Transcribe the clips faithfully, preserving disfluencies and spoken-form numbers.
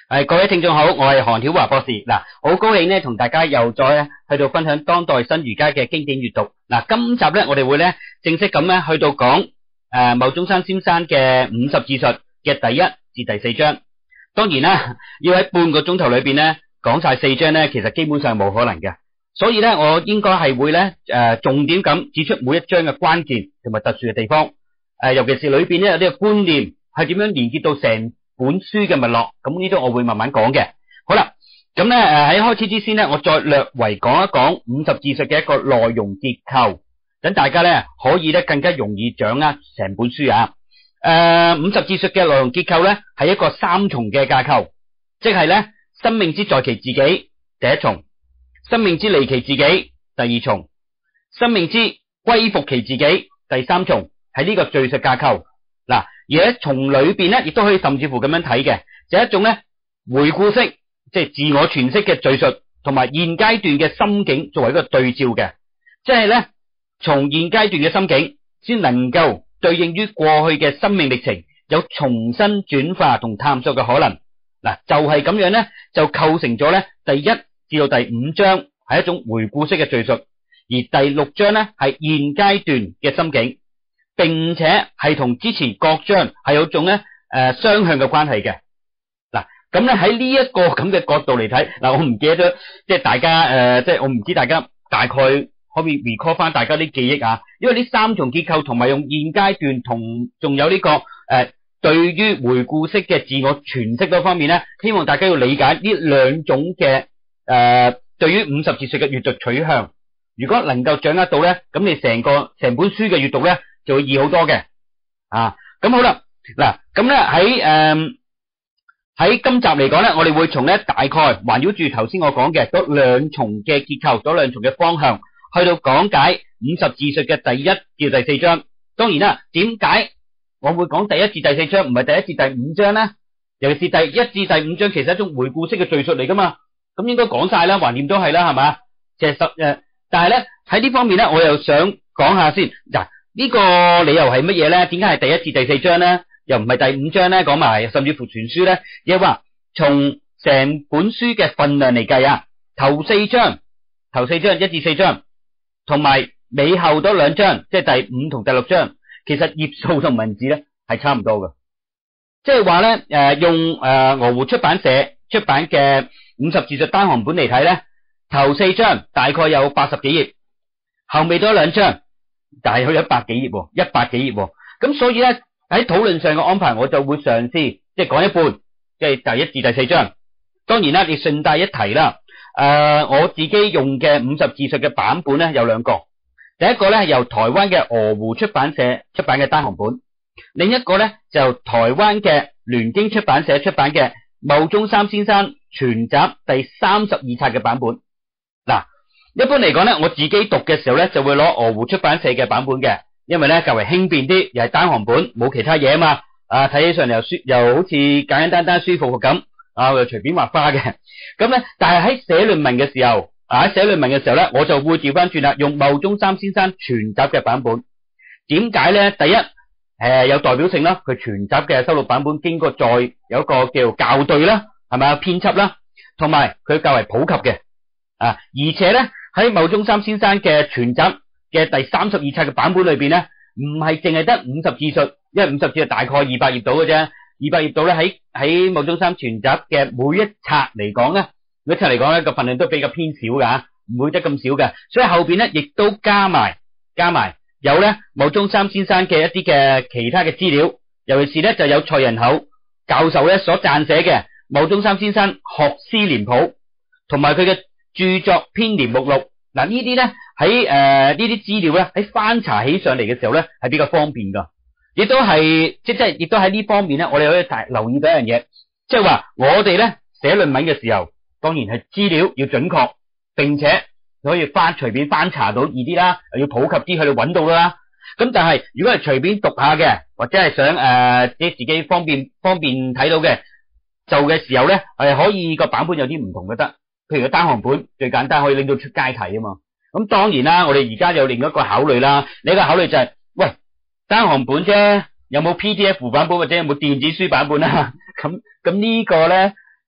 係各位聽眾好，我係韓曉華博士。嗱，好高興咧同大家又再去到分享當代新儒家嘅經典閱讀。嗱，今集咧我哋會咧正式咁咧去到講誒牟宗三先生嘅五十自述嘅第一至第四章。當然啦，要喺半個鐘頭裏邊咧講晒四章咧，其實基本上冇可能嘅。所以咧，我應該係會咧誒重點咁指出每一章嘅關鍵同埋特殊嘅地方。誒，尤其是裏邊咧有啲嘅觀念係點樣連結到成本書嘅脈絡，咁呢啲我會慢慢講嘅。好啦，咁咧誒喺開始之前咧，我再略為講一講五十自述嘅一個內容結構，等大家咧可以咧更加容易掌握成本書啊。誒，五十自述嘅內容結構咧係一個三重嘅架構，即係咧生命之在其自己第一重，生命之離其自己第二重，生命之歸復其自己第三重，係呢個敘述架構。嗱，而喺從裏邊咧，亦都可以甚至乎咁樣睇嘅，就係一種咧回顧式，即係自我詮釋嘅敘述，同埋現階段嘅心境作為一個對照嘅，即係咧從現階段嘅心境，先能夠對應於過去嘅生命歷程，有重新轉化同探索嘅可能。嗱，就係咁樣咧，就構成咗咧第一至到第五章係一種回顧式嘅敘述，而第六章咧係現階段嘅心境。並且係同之前各章係有種咧誒雙向嘅關係嘅。嗱，咁咧喺呢一個咁嘅角度嚟睇，嗱，我唔記得咗，即係大家誒、呃，即係我唔知大家大概可唔可以 recall 翻大家啲記憶啊？因為呢三重結構同埋用現階段同仲有呢、這個誒、呃，對於回顧式嘅自我詮釋嗰方面咧，希望大家要理解呢兩種嘅誒、呃，對於五十自述嘅閱讀取向。如果能夠掌握到咧，咁你成個成本書嘅閱讀咧，就會易好多嘅，啊，咁好啦，嗱，咁咧喺誒喺今集嚟講咧，我哋會從咧大概環繞住頭先我講嘅嗰兩重嘅結構，嗰兩重嘅方向，去到講解五十自述嘅第一至第四章。當然啦，點解我會講第一至第四章，唔係第一至第五章咧？尤其是第一至第五章，其實係一種回顧式嘅敘述嚟噶嘛，咁應該講晒啦，橫掂都係啦，係嘛？其實誒，但係咧喺呢方面咧，我又想講下先嗱。呢個理由係乜嘢咧？點解係第一至第四章咧？又唔係第五章咧？講埋甚至乎全書咧？亦話從成本書嘅分量嚟計啊，頭四章、頭四章一至四章，同埋尾後嗰兩章，即係第五同第六章，其實頁數同文字咧係差唔多嘅。即係話咧，誒用誒鵝湖出版社出版嘅五十自述單行本嚟睇咧，頭四章大概有八十幾頁，後尾嗰兩章。但係佢一百幾頁，一百幾頁，咁所以咧喺討論上嘅安排，我就會嘗試即係講一半，即係第一至第四章。當然啦，你順帶一提啦，誒、呃，我自己用嘅五十自述嘅版本咧有兩個，第一個咧係由台灣嘅鵝湖出版社出版嘅單行本，另一個咧就由台灣嘅聯經出版社出版嘅牟宗三先生全集第三十二冊嘅版本。嗱。一般嚟講咧，我自己讀嘅時候咧，就會攞鵝湖出版社嘅版本嘅，因為咧較為輕便啲，又係單行本，冇其他嘢啊嘛，啊睇起上嚟又舒，又好似簡簡單單舒服咁，啊又隨便畫花嘅，咁咧，但係喺寫論文嘅時候，啊喺寫論文嘅時候咧，我就會調翻轉啦，用牟宗三先生全集嘅版本。點解咧？第一，誒、呃、有代表性啦，佢全集嘅收錄版本經過再有一個叫校對啦，係咪啊編輯啦，同埋佢較為普及嘅，啊而且咧。喺牟宗三先生嘅全集嘅第三十二冊嘅版本裏邊咧，唔係淨係得五十自述，因為五十自述大概二百頁到嘅啫，二百頁到咧喺喺牟宗三全集嘅每一冊嚟講咧，每一冊嚟講咧個份量都比較偏少噶，唔會得咁少嘅，所以後邊咧亦都加埋加埋有咧牟宗三先生嘅一啲嘅其他嘅資料，尤其是咧就有蔡仁厚教授咧所撰寫嘅牟宗三先生學思年譜，同埋佢嘅著作編年目錄。嗱，呢啲咧喺誒呢啲資料咧喺翻查起上嚟嘅時候咧係比較方便噶，亦都係即係亦都喺呢方面咧，我哋可以大留意到一樣嘢，即係話我哋咧寫論文嘅時候，當然係資料要準確，並且可以翻隨便翻查到易啲啦，要普及啲去到揾到啦。咁但係如果係隨便讀下嘅，或者係想誒即係自己方便方便睇到嘅，就嘅時候咧係可以個版本有啲唔同嘅得。譬如個單行本最簡單可以拎到出街睇啊嘛，咁當然啦，我哋而家有另一個考慮啦，另一個考慮就係、是，喂，單行本啫，有冇 P D F 版本或者有冇電子書版本啊？咁咁呢個咧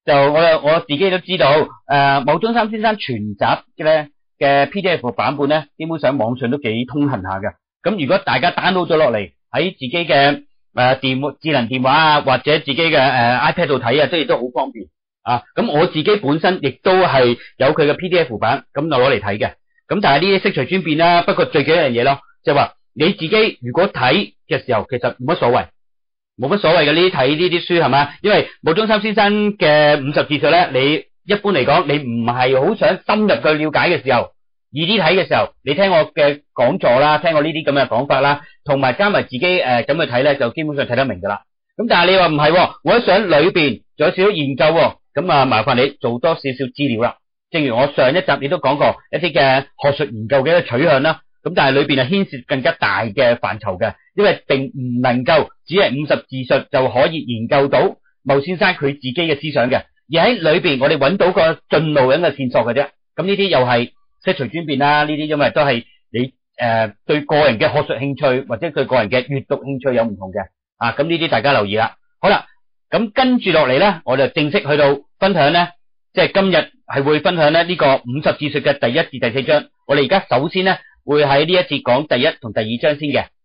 就我我自己都知道，誒、呃，牟宗三先生全集嘅咧嘅 P D F 版本咧，基本上網上都幾通行下嘅。咁如果大家 download 咗落嚟喺自己嘅誒、呃、電智能電話啊，或者自己嘅誒、呃、iPad 度睇啊，即係都好方便啊。咁我自己本身亦都係有佢嘅 P D F 版，咁就攞嚟睇嘅。咁但係呢啲悉隨尊便啦，不過最緊要一樣嘢咯，就係、是、話你自己如果睇嘅時候，其實冇乜所謂。冇乜所謂嘅，呢啲睇呢啲書係嘛？因為牟宗三先生嘅五十自述咧，你一般嚟講，你唔係好想深入去了解嘅時候，易啲睇嘅時候，你聽我嘅講座啦，聽我呢啲咁嘅講法啦，同埋加埋自己誒咁、呃、去睇咧，就基本上睇得明噶啦。咁但係你話唔係，我想裏邊仲有少少研究、哦，咁啊麻煩你做多少少資料啦。正如我上一集你都講過一啲嘅學術研究嘅一個取向啦。咁但係裏邊係牽涉更加大嘅範疇嘅，因為並唔能夠只係五十自述就可以研究到牟先生佢自己嘅思想嘅，而喺裏邊我哋揾到個進路咁嘅線索嘅啫。咁呢啲又係悉隨尊便啦，呢啲因為都係你誒、呃、對個人嘅學術興趣或者對個人嘅閱讀興趣有唔同嘅啊。咁呢啲大家留意啦。好啦，咁跟住落嚟咧，我就正式去到分享咧，即係今日係會分享咧呢個五十自述嘅第一至第四章。我哋而家首先咧。會喺呢一節講第一同第二章先嘅。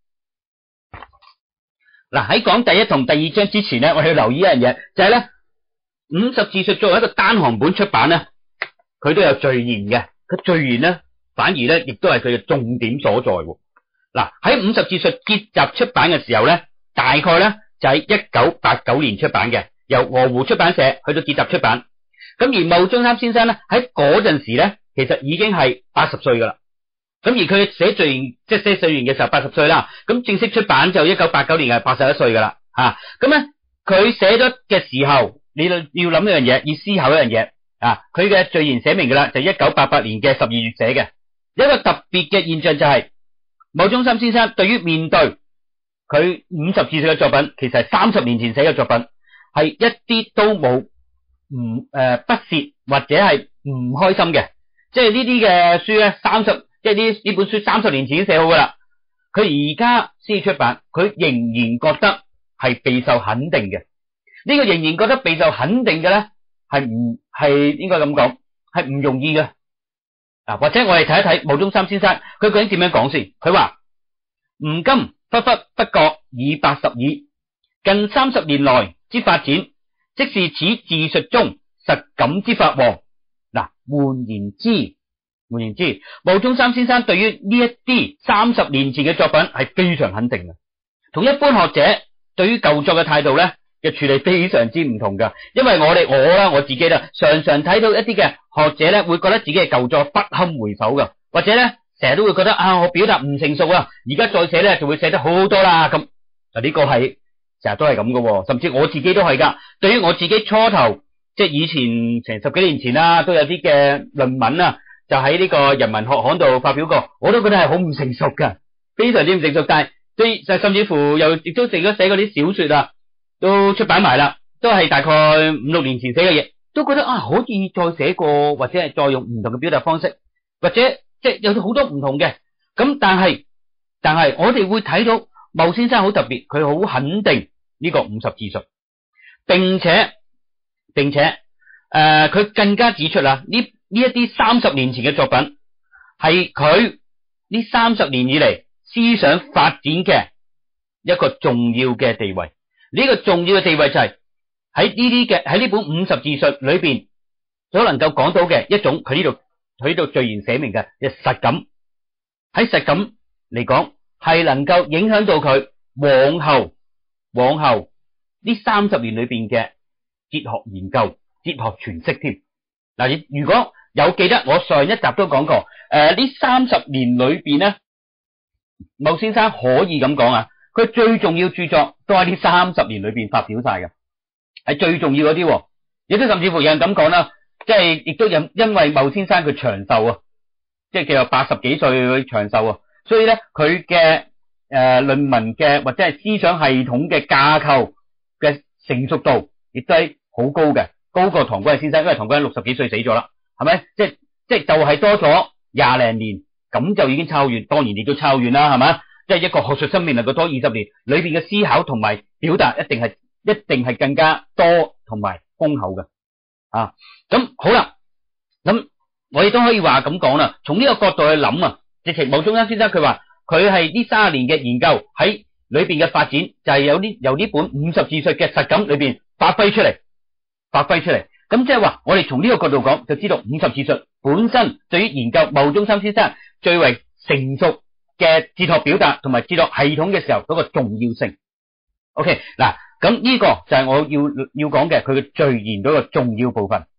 嗱，喺講第一同第二章之前咧，我哋要留意一樣嘢，就係咧五十自述作為一個單行本出版咧，佢都有序言嘅。佢序言咧，反而咧亦都係佢嘅重點所在。嗱，喺五十自述結集出版嘅時候咧，大概咧就喺一九八九年出版嘅，由鵝湖出版社去到結集出版。咁而牟宗三先生咧喺嗰陣時咧，其實已經係八十歲噶啦。咁而佢寫序言，即係寫序言嘅時候八十歲啦。咁正式出版就一九八九年係八十一歲噶啦。吓，咁咧佢寫咗嘅時候，你要諗一樣嘢，要思考一樣嘢啊。佢嘅序言寫明噶啦，就一九八八年嘅十二月寫嘅。一個特別嘅現象就係牟宗三先生對於面對佢五十自述嘅作品，其實係三十年前寫嘅作品，係一啲都冇唔誒不屑或者係唔開心嘅。即係呢啲嘅書咧，三十。即係呢呢本書三十年前已經寫好噶啦，佢而家先出版，佢仍然覺得係備受肯定嘅。呢個仍然覺得備受肯定嘅咧，係唔係應該咁講，係唔容易嘅。嗱，或者我哋睇一睇牟宗三先生，佢究竟點樣講先？佢話：吾今忽忽不覺已八十矣，近三十年來之發展，即是此自述中實感之法王。嗱，換言之。換言之，牟宗三先生對於呢一啲三十年前嘅作品係非常肯定嘅，同一般學者對於舊作嘅態度咧嘅處理非常之唔同噶。因為我哋我啦我自己啦，常常睇到一啲嘅學者咧會覺得自己嘅舊作不堪回首噶，或者咧成日都會覺得啊我表達唔成熟啊，而家再寫咧就會寫得好多啦咁。啊呢個係成日都係咁噶，甚至我自己都係噶。對於我自己初頭即係以前成十幾年前啦，都有啲嘅論文啊。就喺呢個人文學刊度發表過，我都覺得係好唔成熟噶，非常之唔成熟。但係對就甚至乎又亦都成咗寫嗰啲小說啊，都出版埋啦，都係大概五六年前寫嘅嘢，都覺得啊可以再寫過，或者係再用唔同嘅表達方式，或者即係有好多唔同嘅。咁但係但係我哋會睇到牟先生好特別，佢好肯定呢個五十自述，並且並且誒佢、呃、更加指出啦呢。呢一啲三十年前嘅作品係佢呢三十年以嚟思想發展嘅一個重要嘅地位。呢、這個重要嘅地位就係喺呢啲嘅喺呢本五十自述裏邊所能夠講到嘅一種佢呢度佢呢度序言寫明嘅嘅實感。喺實感嚟講係能夠影響到佢往後往後呢三十年裏邊嘅哲學研究、哲學詮釋添。嗱，如果有記得我上一集都講過，誒呢三十年裏邊咧，牟先生可以咁講啊，佢最重要著作都喺呢三十年裏邊發表晒嘅，係最重要嗰啲，亦都甚至乎有人咁講啦，即係亦都因因為牟先生佢長壽啊，即係叫做八十幾歲佢長壽啊，所以咧佢嘅誒論文嘅或者係思想系統嘅架構嘅成熟度亦都係好高嘅，高過唐君毅先生，因為唐君毅六十幾歲死咗啦。係咪？即係即係就係多咗廿零年，咁就已經抄完，當然亦都抄完啦，係咪？即係一個學術生命能夠多二十年，裏邊嘅思考同埋表達一定係一定係更加多同埋豐厚嘅。 啊。咁好啦，咁我亦都可以話咁講啦，從呢個角度去諗啊，直情牟宗三先生佢話佢係呢三十年嘅研究喺裏邊嘅發展，就係有啲由呢本五十自述嘅實感裏邊發揮出嚟，發揮出嚟。咁即係話我哋從呢個角度講，就知道五十自述本身對於研究牟宗三先生最為成熟嘅哲學表達同埋哲學系統嘅時候嗰個重要性。OK 嗱，咁呢個就係我要要講嘅佢嘅序言嗰個重要部分。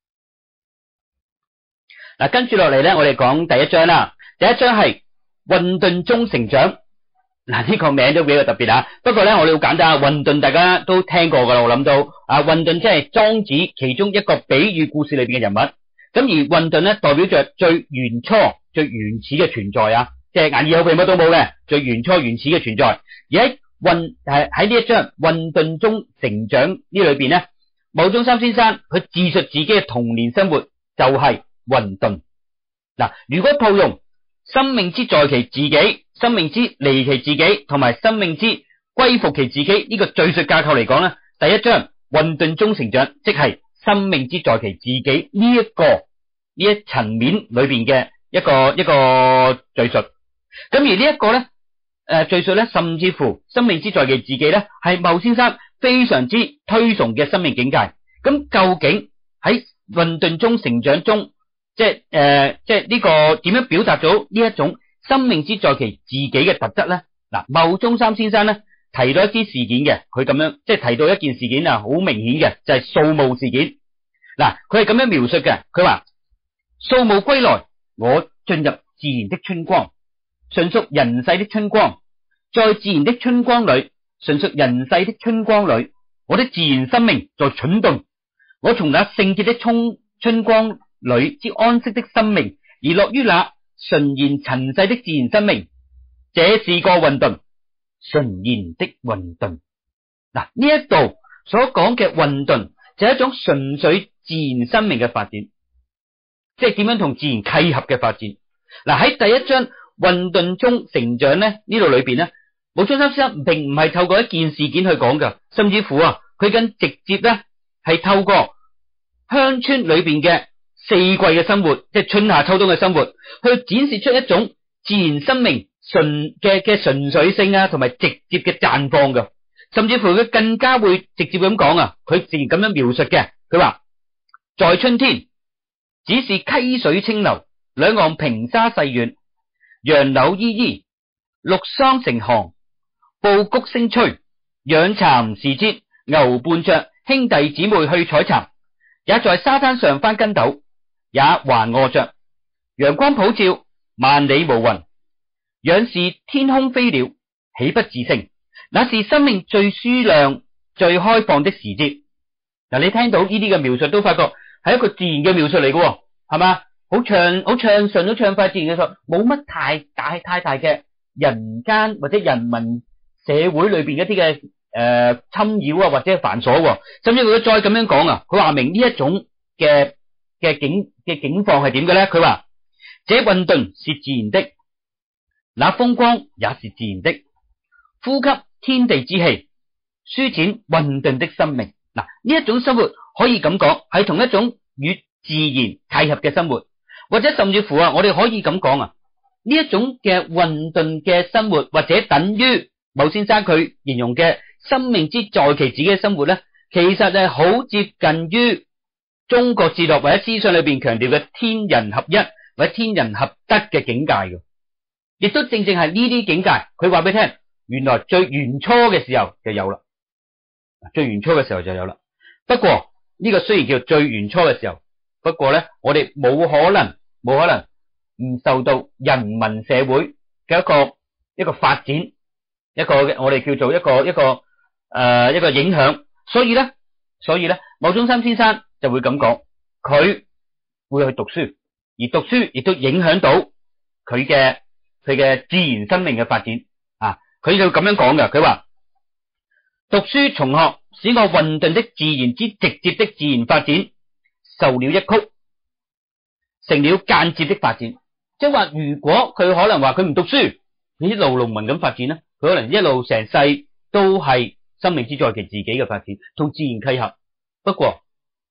嗱，跟住落嚟咧，我哋講第一章啦。第一章係混沌中成長。嗱，呢個名都比較特別啊。不過咧，我哋好簡單啊，混沌大家都聽過噶啦。我諗到啊，混沌即係莊子其中一個比喻故事裏邊嘅人物。咁而混沌咧，代表着最原初、最原始嘅存在啊，即係眼耳口鼻乜都冇嘅最原初、原始嘅存在。而喺混係喺呢一章混沌中成長呢裏邊咧，牟宗三先生佢自述自己嘅童年生活就係混沌。嗱，如果套用生命之在其自己、生命之離其自己同埋生命之歸復其自己呢個敘述架構嚟講咧，第一章混沌中成長即係生命之在其自己呢一個呢一層面裏邊嘅一個一個敘述。咁而呢一個咧誒敘述咧，甚至乎生命之在其自己咧，係牟先生非常之推崇嘅生命境界。咁究竟喺混沌中成長中，即係誒、呃，即係呢個點樣表達咗呢一種生命之在其自己嘅特質咧？嗱，牟宗三先生咧提到一啲事件嘅，佢咁樣即係提到一件事件啊，好明顯嘅就係掃墓事件。嗱，佢係咁樣描述嘅，佢話掃墓歸來，我進入自然的春光，純屬人世的春光，在自然的春光裏，純屬人世的春光裏，我的自然生命在蠢動，我從那聖潔的春春光裏之安息的生命，而落於那純然塵世的自然生命，這是個混沌，純然的混沌。嗱，呢一度所講嘅混沌就係一種純粹自然生命嘅發展，即係點樣同自然契合嘅發展。嗱，喺第一章混沌中成長咧，呢度裏邊咧，牟宗三先生並唔係透過一件事件去講噶，甚至乎啊，佢更直接咧係透過鄉村裏邊嘅四季嘅生活，即係春夏秋冬嘅生活，去展示出一種自然生命純嘅嘅純粹性啊，同埋直接嘅綻放噶。甚至乎佢更加會直接咁講啊，佢自然咁樣描述嘅。佢話在春天，只是溪水清流，兩岸平沙細遠，楊柳依依，綠桑成行，布谷聲催，養蠶時節，牛伴着兄弟姊妹去採蠶，也在沙灘上翻筋斗，也還餓着，陽光普照，萬里無雲，仰視天空飛鳥，喜不自勝，那是生命最舒亮、最開放的時節。嗱，你聽到呢啲嘅描述都發覺係一個自然嘅描述嚟嘅，係嘛？好暢、好暢順、好暢快自然嘅說，冇乜太大、太大嘅人間或者人民社會裏邊一啲嘅誒侵擾啊，或者繁瑣。甚至佢再咁樣講啊，佢話明呢一種嘅嘅境嘅境況係點嘅咧？佢話這混沌是自然的，那風光也是自然的，呼吸天地之氣，舒展混沌的生命。嗱，呢一種生活可以咁講，係同一種與自然契合嘅生活，或者甚至乎啊，我哋可以咁講啊，呢一種嘅混沌嘅生活，或者等於牟先生佢形容嘅生命之在其自己嘅生活咧，其實係好接近於中國哲學或者思想裏邊強調嘅天人合一或者天人合德嘅境界嘅，亦都正正係呢啲境界，佢話俾你聽，原來最原初嘅時候就有啦。最原初嘅時候就有啦。不過呢個雖然叫最原初嘅時候，不過咧，我哋冇可能冇可能唔受到人民社會嘅一個一個發展，一個我哋叫做一個一個誒、呃、一個影響。所以咧，所以咧，牟宗三先生就會咁講，佢會去讀書，而讀書亦都影響到佢嘅佢嘅自然生命嘅發展啊。佢就咁樣講嘅，佢話。讀書從學，使我混沌的自然之直接的自然發展受了一曲，成了間接的發展。即係話，如果佢可能話佢唔讀書，佢一路農民咁發展咧，佢可能一路成世都係生命之在其自己嘅發展，同自然契合。不過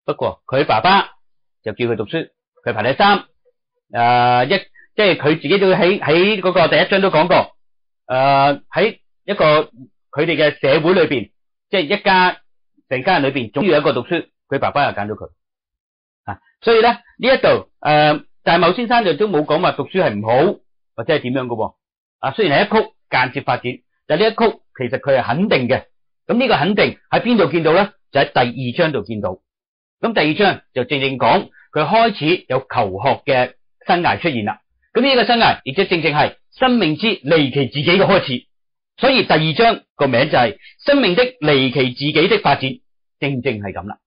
不過佢爸爸就叫佢讀書，佢排第三。誒、呃，一即係佢自己都喺喺嗰個第一章都講過，誒、呃、喺一個佢哋嘅社會裏邊，即係一家成家人裏邊，總要有一個讀書，佢爸爸又揀咗佢。啊，所以咧呢一度誒，但係牟先生就都冇講話讀書係唔好或者係點樣噶。啊，雖然係一曲間接發展，但係呢一曲其實佢係肯定嘅。咁呢個肯定喺邊度見到咧？就喺第二章度見到。咁第二章就正正講佢開始有求學嘅生涯出現啦。咁呢個生涯亦即正正係生命之離奇自己嘅開始。所以第二章個名就係生命的離奇自己的發展，正正係咁啦。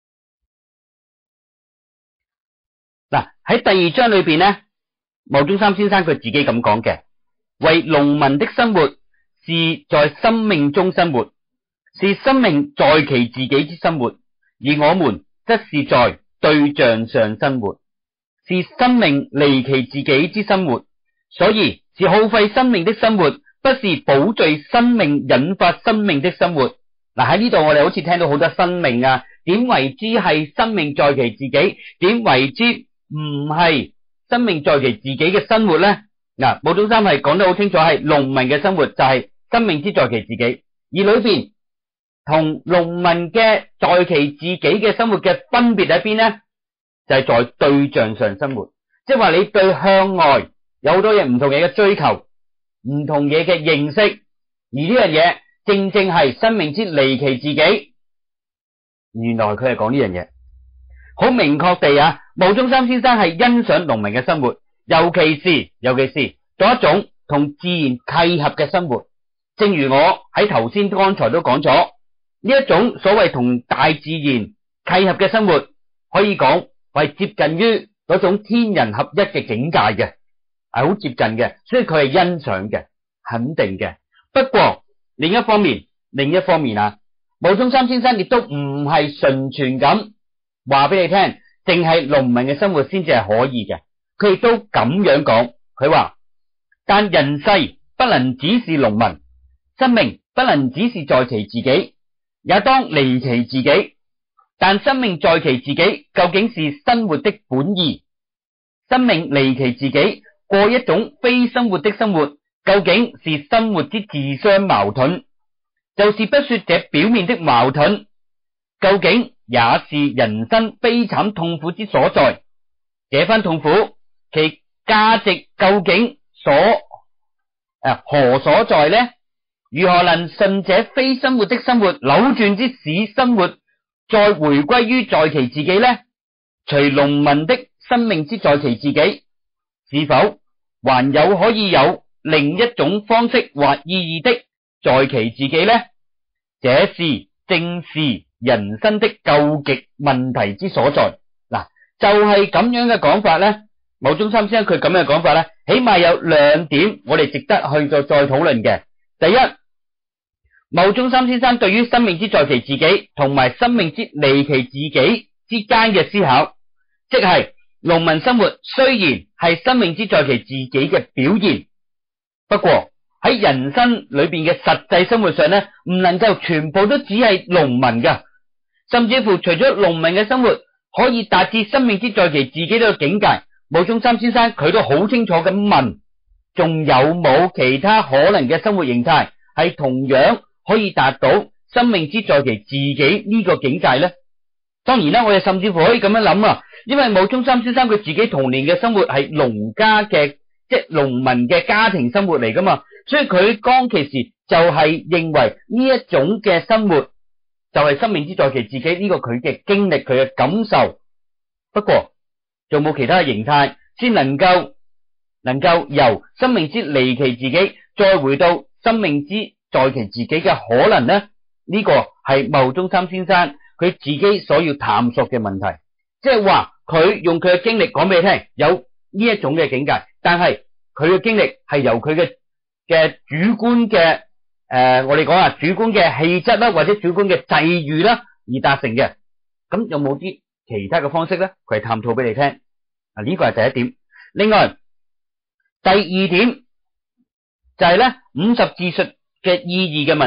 嗱，喺第二章裏邊咧，牟宗三先生佢自己咁講嘅，為農民的生活是在生命中生活，是生命在其自己之生活，而我們則是在對象上生活，是生命離奇自己之生活，所以是耗費生命的生活，不是保聚生命引發生命的生活。嗱，喺呢度我哋好似聽到好多生命啊，點為之係生命在其自己？點為之唔係生命在其自己嘅生活咧？嗱，牟宗三係講得好清楚，係農民嘅生活就係生命之在其自己，而裏邊同農民嘅在其自己嘅生活嘅分別喺邊咧？就係在對象上生活，即係話你對向外有好多嘢唔同嘢嘅追求，唔同嘢嘅認識，而呢樣嘢正正係生命之離奇自己。原來佢係講呢樣嘢，好明確地啊！牟宗三先生係欣賞農民嘅生活，尤其是尤其是做一種同自然契合嘅生活。正如我喺頭先剛才都講咗，呢一種所謂同大自然契合嘅生活，可以講係接近於嗰種天人合一嘅境界嘅，係好接近嘅，所以佢係欣賞嘅、肯定嘅。不過另一方面，另一方面啊，牟宗三先生亦都唔係純全咁話俾你聽，淨係農民嘅生活先至係可以嘅。佢亦都咁樣講，佢話：但人世不能只是農民，生命不能只是在其自己，也當離其自己。但生命在其自己究竟是生活的本意，生命離其自己過一種非生活的生活，究竟是生活之自相矛盾，就是不說這表面的矛盾，究竟也是人生悲慘痛苦之所在。這番痛苦其價值究竟所誒、呃、何所在呢？如何能順這非生活的生活扭轉之使生活再回歸於在其自己呢？除農民的生命之在其自己，是否還有可以有另一種方式或意義的在其自己呢？這是正是人生的究極問題之所在。嗱，就係咁樣嘅講法咧。牟宗三先生佢咁樣嘅講法咧，起碼有兩點我哋值得去再再討論嘅。第一，牟宗三先生對於生命之在其自己同埋生命之離其自己之間嘅思考，即係農民生活雖然係生命之在其自己嘅表現，不過喺人生裏邊嘅實際生活上咧，唔能夠全部都只係農民噶，甚至乎除咗農民嘅生活可以達至生命之在其自己呢個境界，牟宗三先生佢都好清楚咁問，仲有冇其他可能嘅生活形態係同樣可以達到生命之在其自己呢個境界呢？當然啦，我哋甚至乎可以咁樣諗啊，因為牟宗三先生佢自己童年嘅生活係農家嘅，即係農民嘅家庭生活嚟噶嘛，所以佢當其時就係認為呢一種嘅生活就係生命之在其自己，呢個佢嘅經歷，佢嘅感受。不過仲冇其他嘅形態先能夠能夠由生命之離其自己再回到生命之在其自己嘅可能呢？呢個係牟宗三先生佢自己所要探索嘅問題，即係話佢用佢嘅經歷講俾你聽，有呢一種嘅境界，但係佢嘅經歷係由佢嘅嘅主觀嘅誒、呃，我哋講啊，主觀嘅氣質啦，或者主觀嘅際遇啦而達成嘅。咁有冇啲其他嘅方式咧？佢係探討俾你聽。啊，呢個係第一點。另外第二點就係咧五十自述嘅意義嘅問題。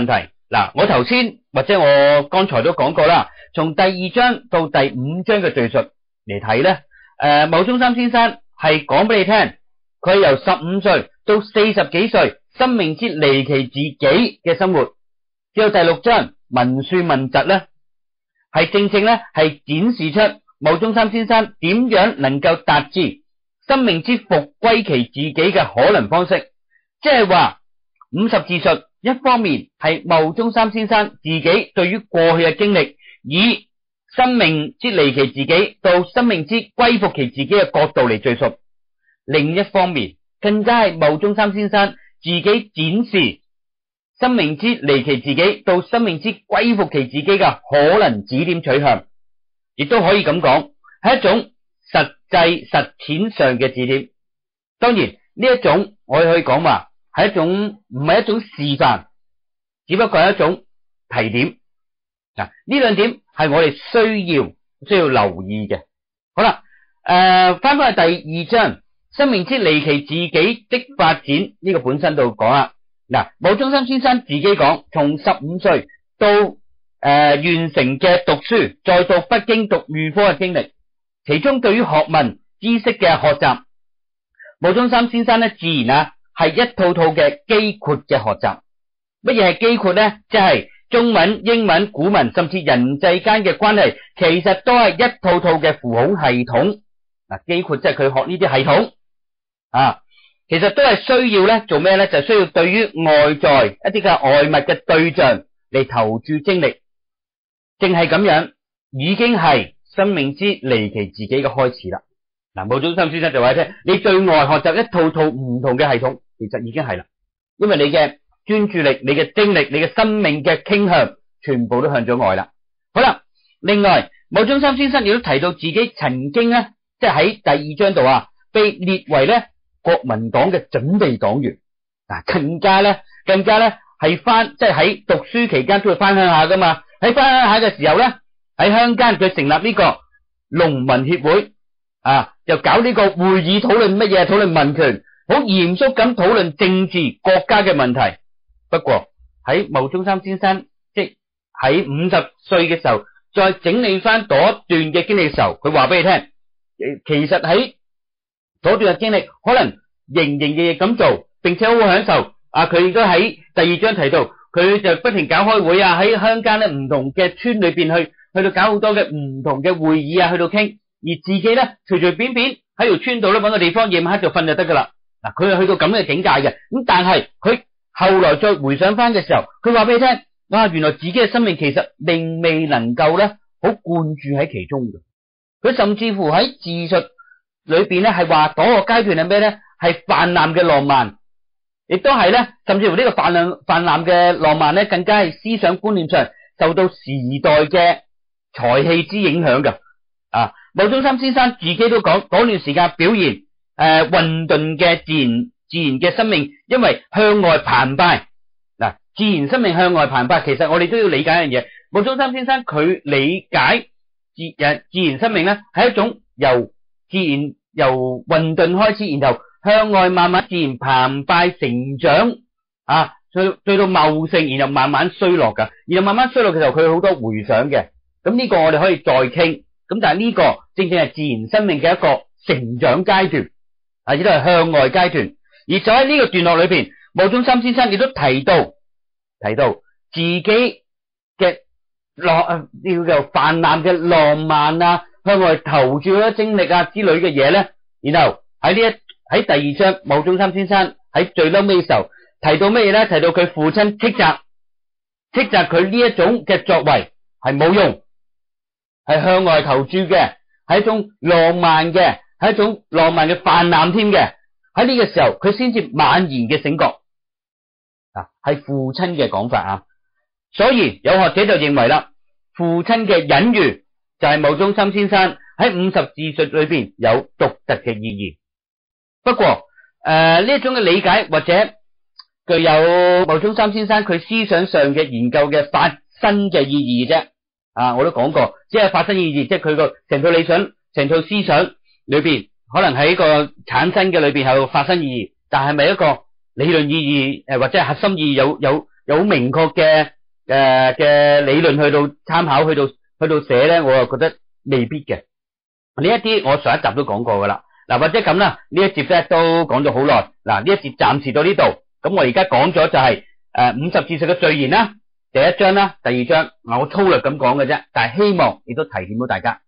嗱，我頭先或者我剛才都講過啦，從第二章到第五章嘅敘述嚟睇咧，誒，牟宗三先生係講俾你聽，佢由十五歲到四十幾歲，生命之離奇自己嘅生活。之後第六章文殊問疾咧，係正正咧係展示出牟宗三先生點樣能夠達至生命之復歸其自己嘅可能方式，即係話五十自述一方面係牟宗三先生自己對於過去嘅經歷，以生命之離奇自己到生命之歸復其自己嘅角度嚟敘述；另一方面更加係牟宗三先生自己展示生命之離奇自己到生命之歸復其自己嘅可能指點取向，亦都可以咁講係一種實際實踐上嘅指點。當然呢一種我可以講話係一種唔係一種示範，只不過係一種提點。嗱，呢兩點係我哋需要需要留意嘅。好啦，誒，翻返去第二章生命之離奇自己的發展呢個本身度講啦。嗱，牟宗三先生自己講，從十五歲到誒、呃、完成嘅讀書，再到北京讀預科嘅經歷，其中對於學問知識嘅學習，牟宗三先生咧自然啊係一套套嘅機括嘅學習。乜嘢係機括咧？即係中文、英文、古文，甚至人際間嘅關係，其實都係一套套嘅符號系統。嗱，機括即係佢學呢啲系統啊。其實都係需要咧做咩咧？就需要對於外在一啲嘅外物嘅對象嚟投注精力，正係咁樣已經係生命之離奇自己嘅開始啦。嗱，牟宗三先生就話聽，你對外學習一套套唔同嘅系統，其實已經係啦，因為你嘅專注力、你嘅精力、你嘅生命嘅傾向，全部都向咗外啦。好啦，另外牟宗三先生亦都提到自己曾經咧，即係喺第二章度啊，被列為咧國民黨嘅準備黨員，嗱，更加咧，更加咧係翻，即係喺讀書期間都會翻鄉下噶嘛。喺翻鄉下嘅時候咧，喺鄉間佢成立呢個農民協會啊，就搞呢個會議討論乜嘢？討論民權，好嚴肅咁討論政治國家嘅問題。不過喺牟宗三先生即喺五十歲嘅時候，再整理翻嗰段嘅經歷嘅時候，佢話俾你聽，其實喺嗰段嘅經歷可能營營役役咁做，並且好好享受。啊，佢亦都喺第二章提到，佢就不停搞開會啊，喺鄉間咧唔同嘅村裏邊去去到搞好多嘅唔同嘅會議啊，去到傾，而自己咧隨隨便便喺條村度咧搵個地方夜晚黑就瞓就得噶啦。嗱，佢係去到咁嘅境界嘅。咁但係佢後來再回想翻嘅時候，佢話俾你聽，啊，原來自己嘅生命其實並未能夠咧好灌注喺其中嘅。佢甚至乎喺自述裏邊咧係話嗰個階段係咩咧？係泛濫嘅浪漫，亦都係咧，甚至乎呢個泛濫泛濫嘅浪漫咧，更加係思想觀念上受到時代嘅才氣之影響嘅。啊，牟宗三先生自己都講嗰段時間表現誒、呃、混沌嘅自然自然嘅生命，因為向外澎湃。嗱、啊，自然生命向外澎湃，其實我哋都要理解一樣嘢。牟宗三先生佢理解自誒自然生命咧，係一種由自然由混沌開始，然後向外慢慢自然澎湃成長啊，最最到茂盛，然後慢慢衰落噶，然後慢慢衰落嘅時候，佢好多回想嘅。咁呢個我哋可以再傾。咁但係呢個正正係自然生命嘅一個成長階段，啊，亦都係向外階段。而就喺呢個段落裏邊，牟宗三先生亦都提到提到自己嘅浪叫做泛濫嘅浪漫啊，向外投注咗精力啊之類嘅嘢咧。然後喺呢一喺第二章，牟宗三先生喺最嬲尾嘅時候提到乜嘢咧？提到佢父親斥責斥責佢呢一種嘅作為係冇用，係向外投注嘅，係一種浪漫嘅，係一種浪漫嘅泛濫添嘅。喺呢個時候，佢先至猛然嘅醒覺啊，係父親嘅講法啊。所以有學者就認為啦，父親嘅隱喻就係牟宗三先生喺五十自述裏邊有獨特嘅意義。不過誒呢一種嘅理解或者具有牟宗三先生佢思想上嘅研究嘅發生嘅意義啫。啊，我都講過，只係發生意義，即係佢個成套理想、成套思想裏邊，可能喺個產生嘅裏邊係發生意義，但係咪一個理論意義誒或者係核心意義有有有好明確嘅誒嘅理論去到參考，去到去到寫咧，我又覺得未必嘅。呢一啲我上一集都講過噶啦。嗱，或者咁啦，呢一節咧都講咗好耐。嗱，呢一節暫時到呢度。咁我而家講咗就係誒五十字述嘅序言啦，第一章啦，第二章，嗱我粗略咁講嘅啫，但係希望亦都提點到大家。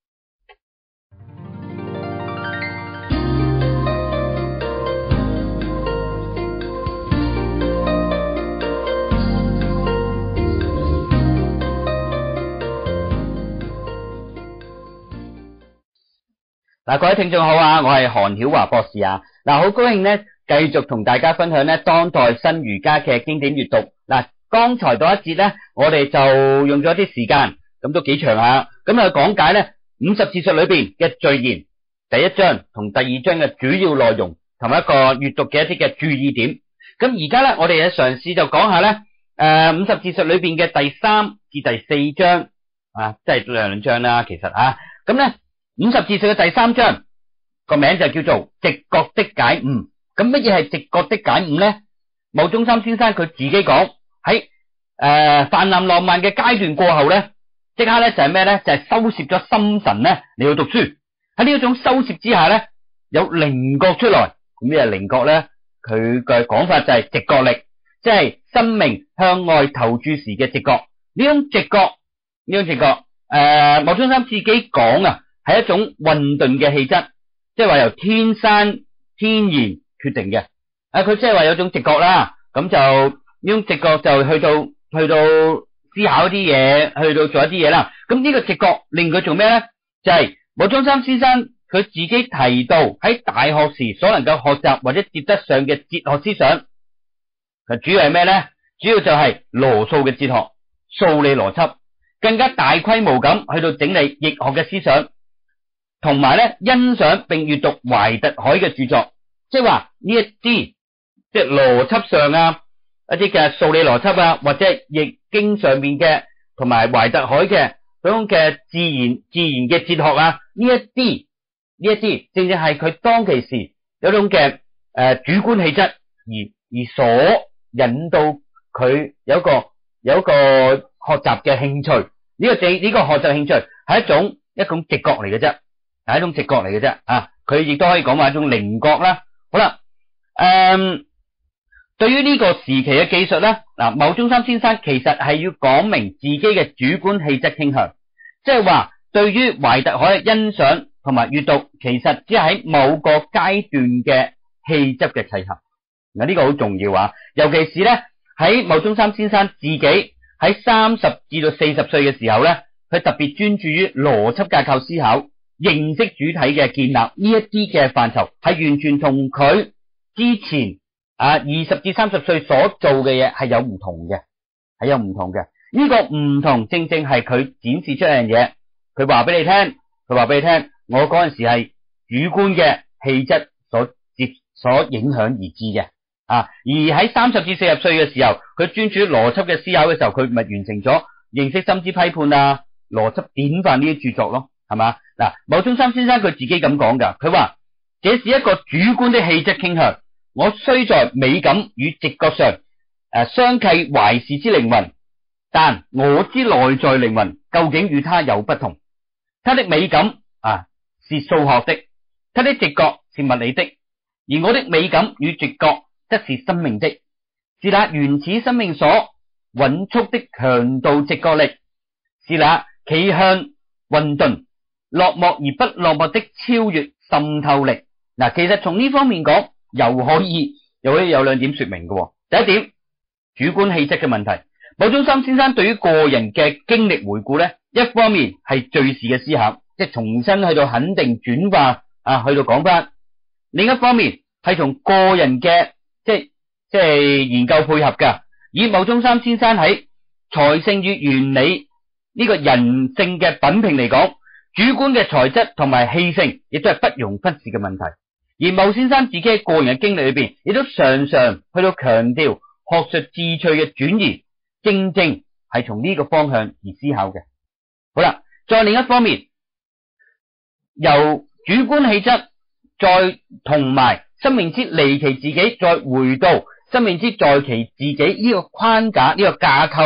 嗱，各位聽眾好啊，我係韓曉華博士啊。嗱，好高興咧，繼續同大家分享咧當代新儒家嘅經典閱讀。嗱，剛才嗰一節咧，我哋就用咗啲時間，咁都幾長啊。咁啊，講解咧五十字述裏邊嘅序言，第一章同第二章嘅主要內容，同埋一個閱讀嘅一啲嘅注意點。咁而家咧，我哋嘅嘗試就講下咧，誒五十字述裏邊嘅第三至第四章啊，即係兩章啦，其實啊，咁咧。五十字述嘅第三章個名就叫做直覺的解悟。咁乜嘢係直覺的解悟咧？牟宗三先生佢自己講喺誒泛濫浪漫嘅階段過後咧，即刻咧就係咩咧？就係、是、收攝咗心神咧嚟到讀書。喺呢一種收攝之下咧，有靈覺出來。咁咩係靈覺咧？佢嘅講法就係直覺力，即係生命向外投注時嘅直覺。呢種直覺，呢種直覺，誒牟宗三自己講啊。係一種混沌嘅氣質，即係話由天生天然決定嘅。啊，佢即係話有種直覺啦，咁就呢種直覺就去到去到思考一啲嘢，去到做一啲嘢啦。咁呢個直覺令佢做咩咧？就係牟宗三先生佢自己提到喺大學時所能夠學習或者接得上嘅哲學思想，佢主要係咩咧？主要就係羅素嘅哲學、數理邏輯，更加大規模咁去到整理易學嘅思想。同埋咧，欣賞並閱讀懷特海嘅著作，即係話呢一啲即係邏輯上啊，一啲嘅數理邏輯啊，或者係易經上面嘅，同埋懷特海嘅嗰種嘅自然自然嘅哲學啊，呢一啲呢一啲，正正係佢當其時有種嘅誒、呃、主觀氣質，而而所引導佢有一個有一個學習嘅興趣。呢、這個正呢、這個學習興趣係一種一種直覺嚟嘅啫。係一種直覺嚟嘅啫，啊，佢亦都可以講話一種靈覺啦。好啦，誒、嗯，對於呢個時期嘅技術咧，嗱，牟宗三先生其實係要講明自己嘅主觀氣質傾向，即係話對於懷特海嘅欣賞同埋閱讀，其實只係喺某個階段嘅氣質嘅契合。嗱，呢個好重要啊，尤其是咧喺牟宗三先生自己喺三十至到四十歲嘅時候咧，佢特別專注於邏輯架構思考。認識主體嘅建立呢一啲嘅範疇，係完全同佢之前啊二十至三十歲所做嘅嘢係有唔同嘅，係有唔同嘅。呢、這個唔同正正係佢展示出一樣嘢。佢話俾你聽，佢話俾你聽，我嗰陣時係主觀嘅氣質所接所影響而至嘅啊。而喺三十至四十歲嘅時候，佢專注於邏輯嘅思考嘅時候，佢咪完成咗認識心之批判啊、邏輯典範呢啲著作咯，係嘛？嗱，牟宗三先生佢自己咁講噶，佢話這是一個主觀的氣質傾向，我雖在美感與直覺上誒、呃、相契懷視之靈魂，但我之內在靈魂究竟與他有不同。他的美感啊是數學的，他的直覺是物理的，而我的美感與直覺則是生命的，是那原始生命所穩束的強度直覺力，是那企向混沌落寞而不落寞的超越滲透力。嗱，其實從呢方面講，又可以又可以有兩點說明嘅。第一點，主觀氣質嘅問題。牟宗三先生對於個人嘅經歷回顧咧，一方面係敘事嘅思考，即係重新去到肯定轉化啊，去到講翻；另一方面係從個人嘅即係即係研究配合噶。以牟宗三先生喺才性與原理呢個人性嘅品評嚟講，主觀嘅才質同埋氣性，亦都係不容忽視嘅問題。而牟先生自己喺個人嘅經歷裏邊，亦都常常去到強調學術智趣嘅轉移，正正係從呢個方向而思考嘅。好啦，再另一方面，由主觀氣質，再同埋生命之離其自己，再回到生命之在其自己呢個框架呢個架構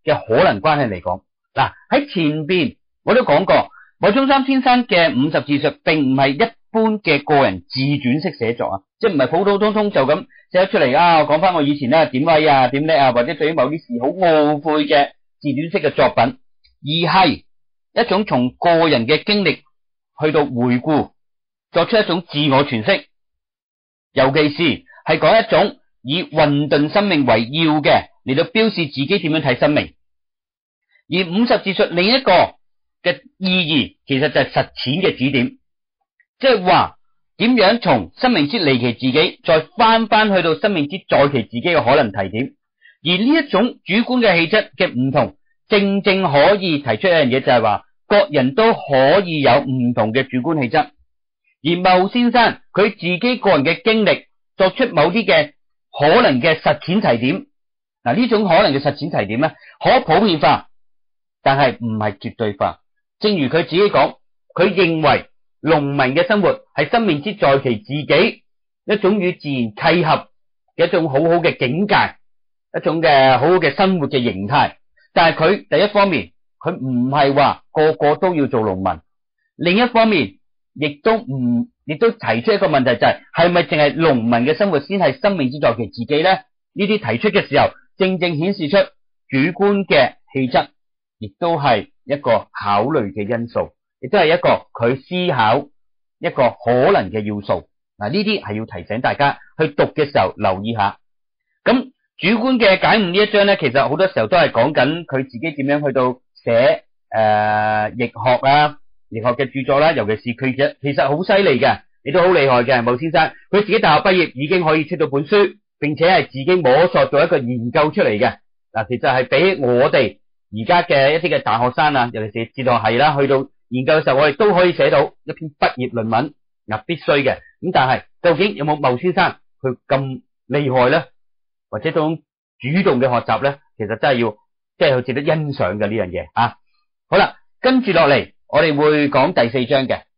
嘅可能關係嚟講，嗱喺前邊我都講過，牟宗三先生嘅五十自述並唔係一般嘅個人自傳式寫作啊，即係唔係普普通通就咁寫出嚟啊，我講翻我以前咧點威啊點叻啊，或者對於某啲事好懊悔嘅自傳式嘅作品，而係一種從個人嘅經歷去到回顧，作出一種自我詮釋，尤其是係講一種以混沌生命為要嘅嚟到標示自己點樣睇生命。而五十自述另一個嘅意義，其實就係實踐嘅指點，即係話點樣從生命之離奇自己，再翻翻去到生命之在其自己嘅可能提點。而呢一種主觀嘅氣質嘅唔同，正正可以提出一樣嘢，就係話各人都可以有唔同嘅主觀氣質。而牟先生佢自己個人嘅經歷，作出某啲嘅可能嘅實踐提點。嗱，呢種可能嘅實踐提點咧，可普遍化，但係唔係絕對化。正如佢自己講，佢認為農民嘅生活係生命之在其自己，一種與自然契合嘅一種好好嘅境界，一種嘅好好嘅生活嘅形態。但係佢第一方面，佢唔係話個個都要做農民；另一方面，亦都唔亦都提出一個問題，就係係咪淨係農民嘅生活先係生命之在其自己咧？呢啲提出嘅時候，正正顯示出主觀嘅氣質，亦都係一個考慮嘅因素，亦都係一個佢思考一個可能嘅要素。嗱，呢啲係要提醒大家去讀嘅時候留意下。咁主觀嘅解悟呢一章咧，其實好多時候都係講緊佢自己點樣去到寫誒易學啊、易學嘅著作啦，尤其是佢嘅其實好犀利嘅，亦都好厲害嘅牟先生，佢自己大學畢業已經可以出到本書，並且係自己摸索咗一個研究出嚟嘅。嗱，其實係比我哋而家嘅一啲嘅大學生啊，尤其是哲學系啦，去到研究嘅時候，我哋都可以寫到一篇畢業論文，嗱必須嘅。咁但係究竟有冇牟先生佢咁厲害咧？或者種主動嘅學習咧，其實真係要即係好值得欣賞嘅呢樣嘢啊！好啦，跟住落嚟，我哋會講第四章嘅。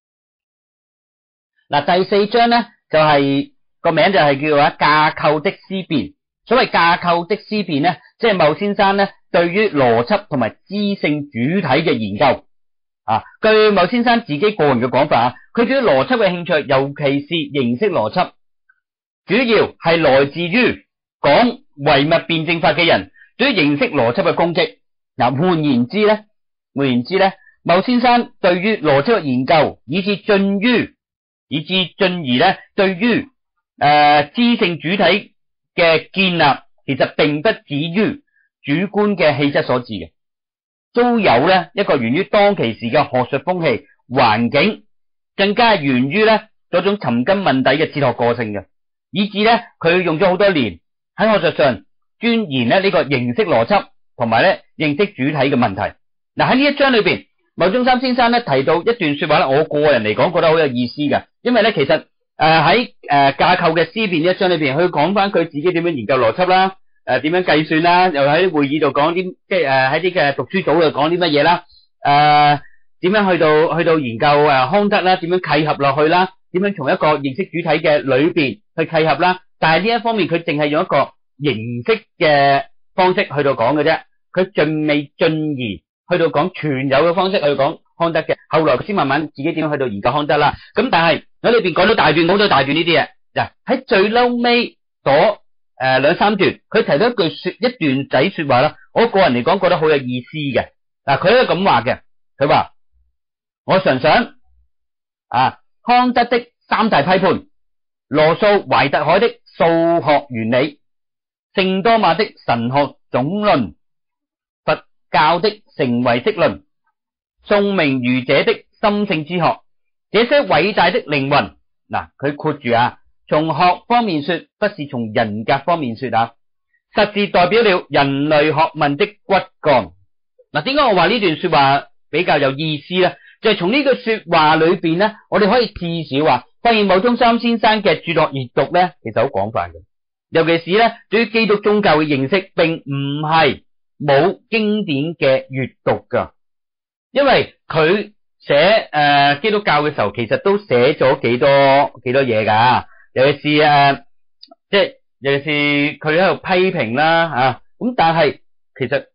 嗱，第四章咧就係、是、個名就係叫做架構的思辨。所謂架構的思辨咧，即係牟先生咧對於邏輯同埋知性主體嘅研究啊。據牟先生自己個人嘅講法啊，佢對於邏輯嘅興趣，尤其是形式邏輯，主要係來自於講唯物辯證法嘅人對於形式邏輯嘅攻擊。嗱，換言之咧，換言之咧，牟先生對於邏輯嘅研究，以至進於，以至進而咧，對於誒、呃、知性主體嘅建立，其實並不止於主觀嘅氣質所致嘅，都有咧一個源於當其時嘅學術風氣環境，更加係源於咧嗰種尋根問底嘅哲學個性嘅，以至咧佢用咗好多年喺學術上鑽研咧呢個形式邏輯同埋咧認識主體嘅問題。嗱，喺呢一章裏邊，牟宗三先生咧提到一段說話咧，我個人嚟講覺得好有意思嘅，因為咧其實誒喺誒架構嘅思辨呢一章裏邊，佢講翻佢自己點樣研究邏輯啦，誒、呃、點樣計算啦，又喺會議度講啲即係誒喺啲嘅讀書組度講啲乜嘢啦，誒、呃、點樣去到去到研究誒康德啦，點樣契合落去啦，點樣從一個認識主體嘅裏邊去契合啦。但係呢一方面佢淨係用一個形式嘅方式去到講嘅啫，佢仲未進而去到講全有嘅方式去講康德嘅。後來佢先慢慢自己點樣去到研究康德啦。咁但係喺裏邊講到大段，講到大段呢啲嘢，嗱喺最嬲尾嗰誒兩三段，佢提到一句說一段仔說話啦，我個人嚟講覺得好有意思嘅。嗱，佢都咁話嘅，佢話我常想啊康德的三大批判，羅素懷特海的數學原理，聖多馬的神學總論，佛教的成唯識論，宋明儒者的心性之學，這些偉大的靈魂，嗱佢括住啊，從學方面說，不是從人格方面說啊，實是代表了人類學問的骨幹。嗱，點解我話呢段說話比較有意思咧？就係從呢句說話裏邊咧，我哋可以至少話發現牟宗三先生嘅著作閱讀咧，其實好廣泛嘅。尤其是咧，對於基督宗教嘅認識，並唔係冇經典嘅閱讀噶。因為佢寫誒、呃、基督教嘅時候，其實都寫咗幾多幾多嘢噶。尤其是誒、呃，即係尤其是佢喺度批評啦啊。咁但係其實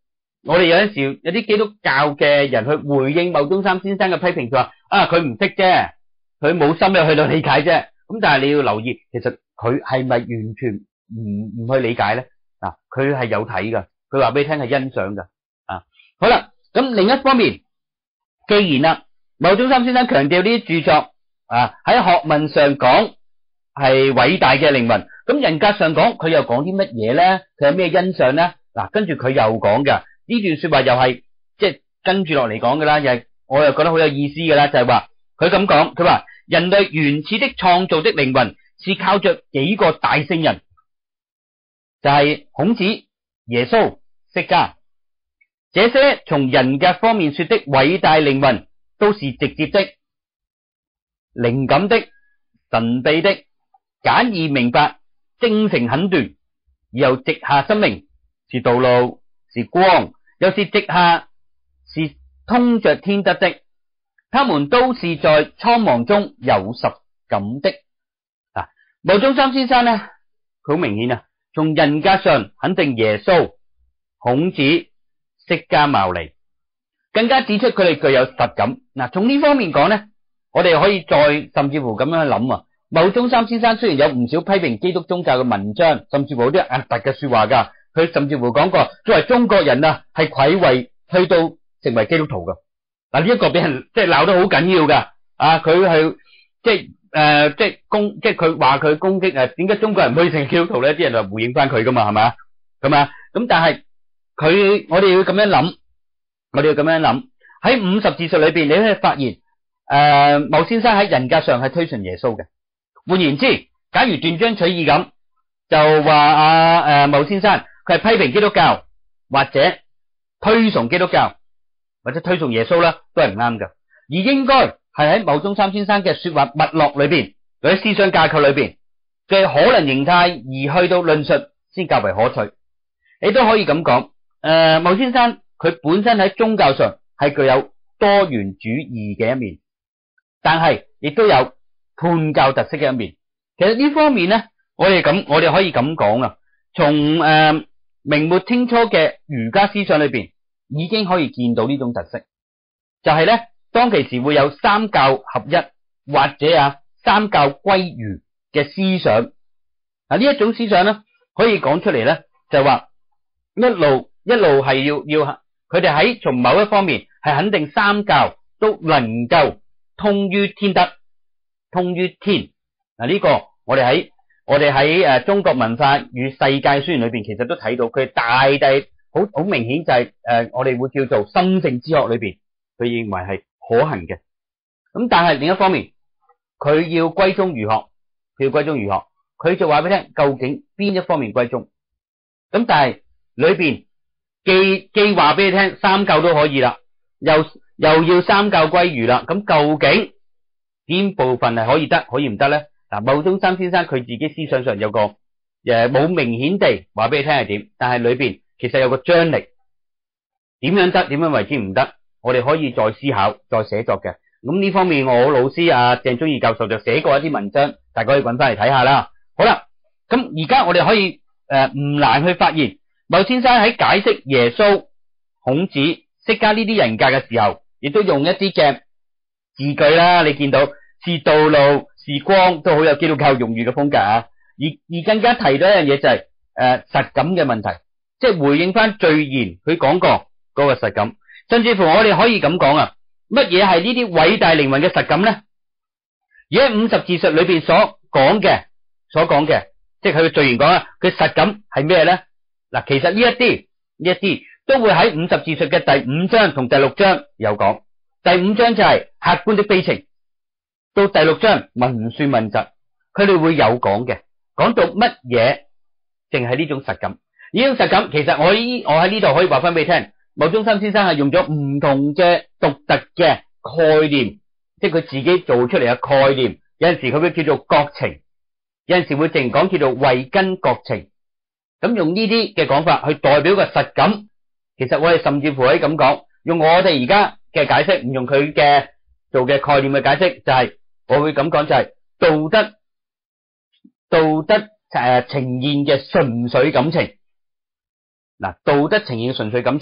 我哋有陣時有啲基督教嘅人去回應牟宗三先生嘅批評，佢話啊佢唔識啫，佢冇心入去到理解啫。咁但係你要留意，其實佢係咪完全唔唔去理解咧？嗱，佢係有睇噶，佢話俾你聽係欣賞噶。啊，好啦，咁另一方面，既然啦，牟宗三先生強調呢啲著作啊喺學問上講係偉大嘅靈魂，咁人格上講佢又講啲乜嘢咧？佢有咩欣賞咧？嗱，跟住佢又講噶。呢段說話又係即係跟住落嚟講噶啦，又係我又覺得好有意思噶啦，就係話佢咁講，佢話人類原始的創造的靈魂是靠着幾個大聖人，就係孔子、耶穌、釋迦，這些從人格方面說的偉大靈魂，都是直接的、靈感的、神秘的、簡易明白、精誠肯斷，而又直下生命，是道路。是光，又是直下，是通着天德的。他們都是在蒼茫中有實感的。啊，牟宗三先生呢，佢好明顯啊，從人格上肯定耶穌、孔子、釋迦牟尼，更加指出佢哋具有實感。嗱，從呢方面講呢，我哋可以再甚至乎咁樣去諗啊。牟宗三先生雖然有唔少批評基督宗教嘅文章，甚至乎有啲壓突嘅說話噶。佢甚至乎講過，作為中國人啊，係愧為去到成為基督徒噶。嗱，呢一個俾人即係鬧得好緊要噶。啊，佢係即係誒，即係攻，即係佢話佢攻擊誒，點解中國人唔可以成為基督徒咧？啲人就回應翻佢噶嘛，係咪啊？咁啊，咁但係佢，我哋要咁樣諗，我哋要咁樣諗。喺五十自述裏邊，你可以發現誒，牟先生喺人格上係推崇耶穌嘅。換言之，假如斷章取義咁，就話阿誒牟先生。佢係批評基督教，或者推崇基督教，或者推崇耶穌啦，都係唔啱噶。而應該係喺牟宗三先生嘅說話脈絡裏邊，或者思想架構裏邊嘅可能形態，而去到論述先較為可取。你都可以咁講，誒、呃，牟先生佢本身喺宗教上係具有多元主義嘅一面，但係亦都有叛教特色嘅一面。其實呢方面咧，我哋咁，我哋可以咁講啊，從誒。呃明末清初嘅儒家思想裏邊已經可以見到呢種特色，就係咧當其時會有三教合一或者啊三教歸儒嘅思想。嗱，呢一種思想咧可以講出嚟咧，就係話一路一路係要要佢哋喺從某一方面係肯定三教都能夠通於天德，通於天。嗱，呢個我哋喺我哋喺誒中國文化與世界書言裏邊，其實都睇到佢大抵好好明顯就係、是、誒、呃、我哋會叫做心性之學裏邊，佢認為係可行嘅。咁但係另一方面，佢要歸宗儒學，佢要歸宗儒學，佢就話俾你聽究竟邊一方面歸宗。咁但係裏邊既既話俾你聽三教都可以啦，又又要三教歸儒啦。咁究竟邊部分係可以得，可以唔得咧？嗱，牟宗三先生佢自己思想上有個誒冇明顯地話俾你聽係點，但係裏邊其實有個張力，點樣得，點樣為之唔得，我哋可以再思考、再寫作嘅。咁呢方面我老師阿鄭忠義教授就寫過一啲文章，大家可以搵翻嚟睇下啦。好啦，咁而家我哋可以誒唔難去發現，牟先生喺解釋耶穌、孔子、釋迦呢啲人格嘅時候，亦都用一啲嘅字句啦。你見到是道路、是光，都好有基督教用語嘅風格啊。而而更加提到一樣嘢就係、是、誒、呃、實感嘅問題，即係回應翻序言佢講過嗰個實感，甚至乎我哋可以咁講啊，乜嘢係呢啲偉大靈魂嘅實感咧？而喺五十自述裏邊所講嘅，所講嘅，即係佢嘅序言講啊，佢實感係咩咧？嗱，其實呢一啲呢一啲都會喺五十自述嘅第五章同第六章有講。第五章就係客觀的悲情，到第六章文說問責，佢哋會有講嘅，講到乜嘢淨係呢種實感。呢種實感其實我依我喺呢度可以話翻俾你聽，牟宗三先生係用咗唔同嘅獨特嘅概念，即係佢自己做出嚟嘅概念。有陣時佢會叫做覺情，有陣時會淨講叫做慧根覺情。咁用呢啲嘅講法去代表個實感，其實我哋甚至乎可以咁講，用我哋而家嘅解釋，唔用佢嘅做嘅概念嘅解釋，就係、是、我會咁講，就係道德道德誒、呃、呈現嘅純粹感情。嗱，道德呈現嘅純粹感情，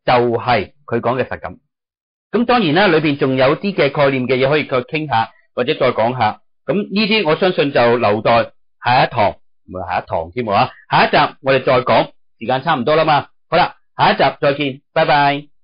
就係佢講嘅實感。咁當然啦，裏邊仲有啲嘅概念嘅嘢可以再傾下，或者再講下。咁呢啲我相信就留待下一堂，唔係下一堂添啊，下一集我哋再講。時間差唔多啦嘛，好啦，下一集再見，拜拜。